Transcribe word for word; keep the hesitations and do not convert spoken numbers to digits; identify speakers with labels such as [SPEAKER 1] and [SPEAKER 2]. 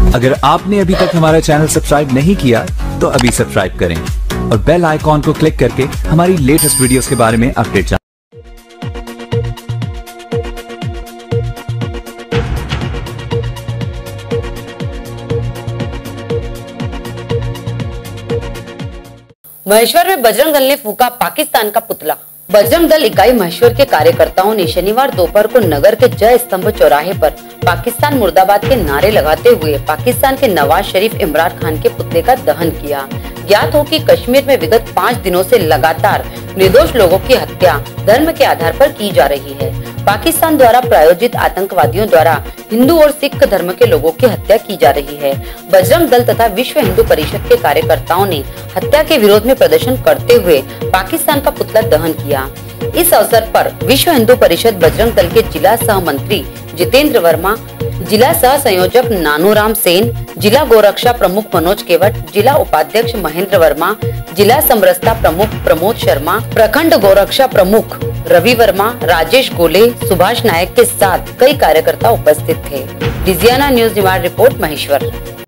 [SPEAKER 1] अगर आपने अभी तक हमारा चैनल सब्सक्राइब नहीं किया तो अभी सब्सक्राइब करें और बेल आइकॉन को क्लिक करके हमारी लेटेस्ट वीडियोस के बारे में अपडेट जानें।
[SPEAKER 2] महेश्वर में बजरंग दल ने फूका पाकिस्तान का पुतला। बजरंग दल इकाई महेश्वर के कार्यकर्ताओं ने शनिवार दोपहर को नगर के जय स्तंभ चौराहे पर पाकिस्तान मुर्दाबाद के नारे लगाते हुए पाकिस्तान के नवाज शरीफ इमरान खान के पुतले का दहन किया। ज्ञात हो कि कश्मीर में विगत पाँच दिनों से लगातार निर्दोष लोगों की हत्या धर्म के आधार पर की जा रही है। पाकिस्तान द्वारा प्रायोजित आतंकवादियों द्वारा हिंदू और सिख धर्म के लोगों की हत्या की जा रही है। बजरंग दल तथा विश्व हिंदू परिषद के कार्यकर्ताओं ने हत्या के विरोध में प्रदर्शन करते हुए पाकिस्तान का पुतला दहन किया। इस अवसर पर विश्व हिंदू परिषद बजरंग दल के जिला सह मंत्री जितेंद्र वर्मा, जिला सह संयोजक नानूराम सेन, जिला गोरक्षा प्रमुख मनोज केवट, जिला उपाध्यक्ष महेंद्र वर्मा, जिला समरसता प्रमुख प्रमोद शर्मा, प्रखंड गोरक्षा प्रमुख रवि वर्मा, राजेश गोले, सुभाष नायक के साथ कई कार्यकर्ता उपस्थित थे। डिजियाना न्यूज निवार रिपोर्ट महेश्वर।